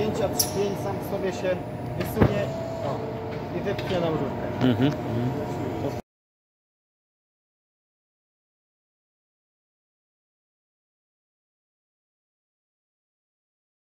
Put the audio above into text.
5, a 3-5 sam sobie się wysunie i wypchnie nam rurkę.